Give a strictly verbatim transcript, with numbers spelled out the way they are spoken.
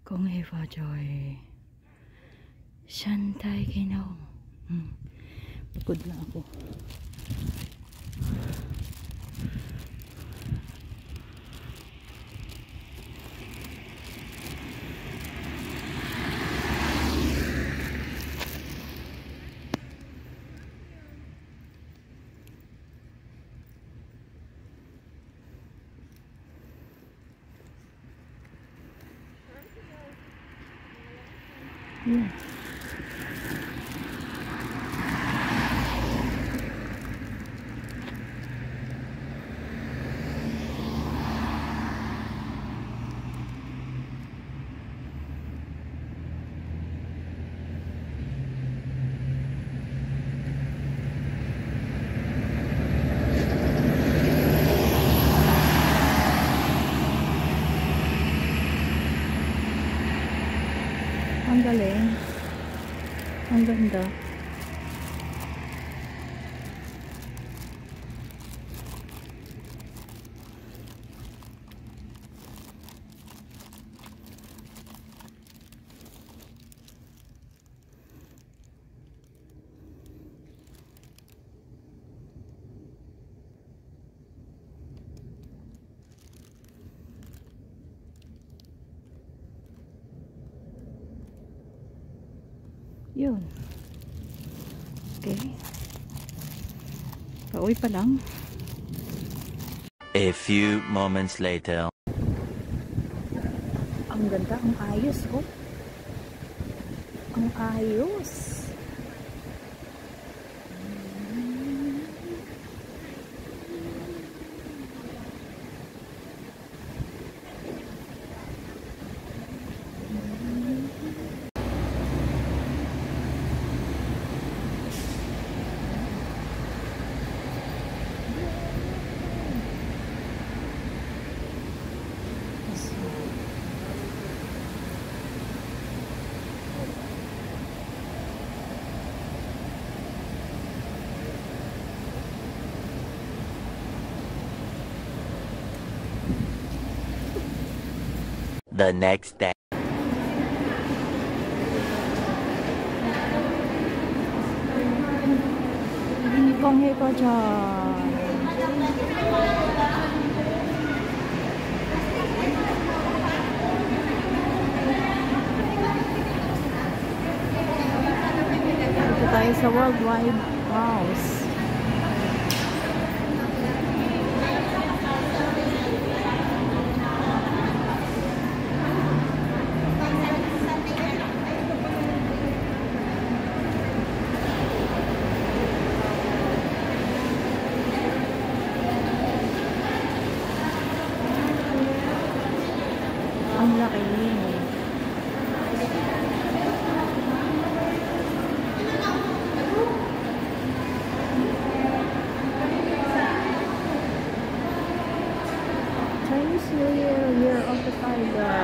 恭喜發財，身體健康。Hmm, pagod na ako. Yeah. Ang galing. Ang ganda. Yun. Okay. Pauwi pa lang. A few moments later. Ang ganda, ang ayos, oh. Ang ayos. The next day. 恭喜發財。Dito tayo sa Worldwide House. Ang laki niya. Chinese New Year, Year of the Tiger.